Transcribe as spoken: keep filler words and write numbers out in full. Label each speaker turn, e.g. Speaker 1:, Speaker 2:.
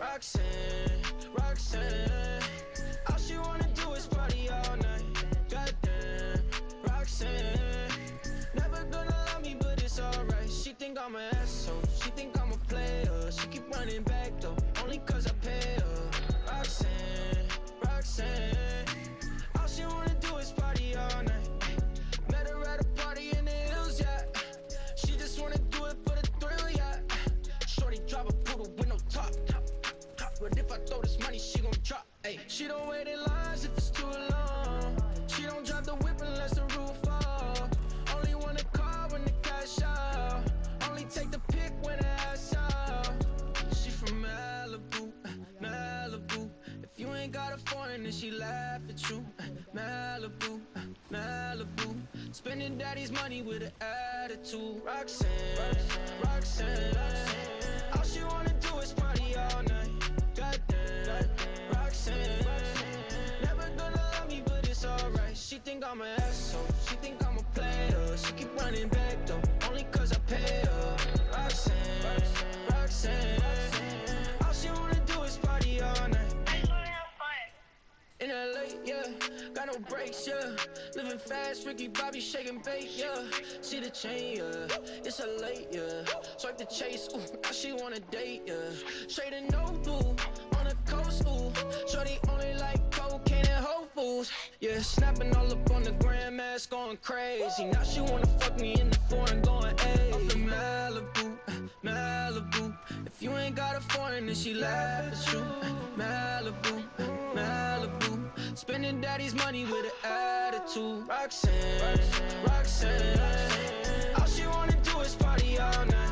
Speaker 1: Roxanne, Roxanne, all she wanna do is party all night. Goddamn, Roxanne, never gonna love me, but it's alright. She think I'm an asshole, she think I'm a player. She keep running back though, only cause I pay her. Roxanne, Roxanne, all she wanna do is party all night. Met her at a party in the hills, yeah. She just wanna do it for the thrill, yeah. Shorty drive a poodle with no top, top, top, top. But if I throw this money, she gon' drop, ayy. She don't wait in lines if it's too long. She don't drive the whip unless the roof fall. Only wanna call when the cash out. Only take the pic when the ass out. She from Malibu, Malibu. If you ain't got a foreign, then she laugh at you. Malibu, Malibu. Spending daddy's money with an attitude. Roxanne, Roxanne, all she wanna do is party all night. Goddamn, Roxanne, never gonna love me, but it's alright. She think I'm an asshole, she think I'm a player. She keep running back though, only cause I pay her. Roxanne, Roxanne, all she wanna do is party all night. In L A, yeah, got no brakes, yeah. Living fast, Ricky Bobby shaking bait, yeah. See the chain, yeah, it's a late, yeah. Swipe the chase, ooh, now she wanna date, yeah. Straight and no blue, on the coast, ooh. Shorty only like cocaine and Whole Foods, yeah. Snapping all up on the grandmas, going crazy. Now she wanna fuck me in the foreign, going ayy. Up in Malibu, Malibu. If you ain't got a foreign, then she laugh at you. Malibu, Malibu. Spending daddy's money with an attitude. Roxanne, Roxanne, all she wanna do is party all night.